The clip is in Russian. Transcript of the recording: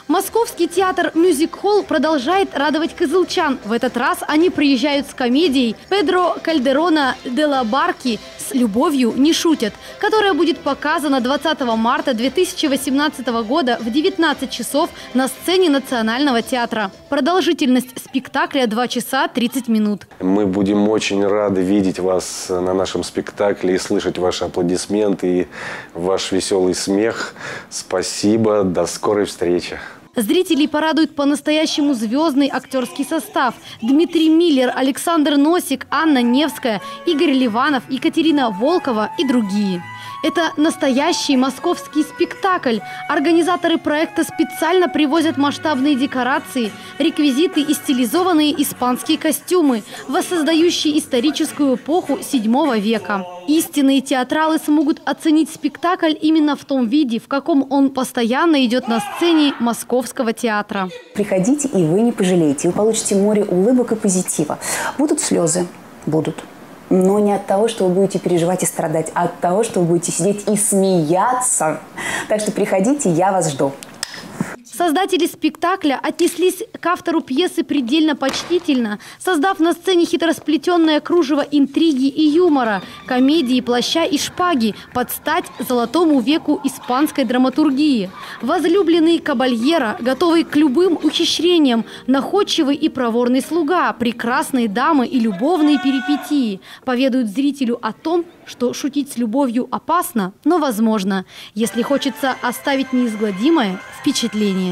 Московский театр «Мюзик-холл» продолжает радовать кызылчан. В этот раз они приезжают с комедией Педро Кальдерона де ла Барки «С любовью не шутят», которая будет показана 20 марта 2018 года в 19 часов на сцене Национального театра. Продолжительность спектакля 2 часа 30 минут. Мы будем очень рады видеть вас на нашем спектакле и слышать ваши аплодисменты и ваш веселый смех. Спасибо, до скорой встречи. Зрителей порадует по-настоящему звездный актерский состав. Дмитрий Миллер, Александр Носик, Анна Невская, Игорь Ливанов, Екатерина Волкова и другие. Это настоящий московский спектакль. Организаторы проекта специально привозят масштабные декорации, реквизиты и стилизованные испанские костюмы, воссоздающие историческую эпоху VII века. Истинные театралы смогут оценить спектакль именно в том виде, в каком он постоянно идет на сцене Московского театра. Приходите, и вы не пожалеете. Вы получите море улыбок и позитива. Будут слезы? Будут. Но не от того, что вы будете переживать и страдать, а от того, что вы будете сидеть и смеяться. Так что приходите, я вас жду. Создатели спектакля отнеслись к автору пьесы предельно почтительно, создав на сцене хитросплетенное кружево интриги и юмора, комедии, плаща и шпаги под стать золотому веку испанской драматургии. Возлюбленный кабальера, готовый к любым ухищрениям, находчивый и проворный слуга, прекрасные дамы и любовные перипетии поведают зрителю о том, что шутить с любовью опасно, но возможно, если хочется оставить неизгладимое впечатление.